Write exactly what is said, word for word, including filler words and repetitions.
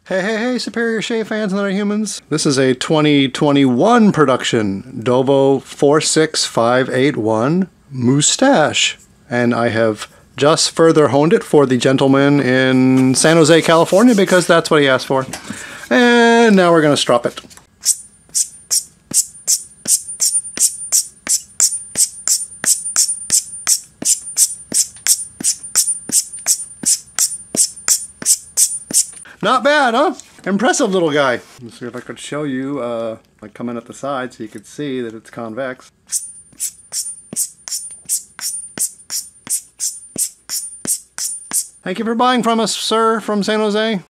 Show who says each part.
Speaker 1: Hey, hey, hey, Superior Shave fans and other humans. This is a twenty twenty-one production, Dovo four six five eight one Moustache. And I have just further honed it for the gentleman in San Jose, California, because that's what he asked for. And now we're going to strop it. Not bad, huh? Impressive little guy. Let's see if I could show you, uh, like come in at the side so you could see that it's convex. Thank you for buying from us, sir, from San Jose.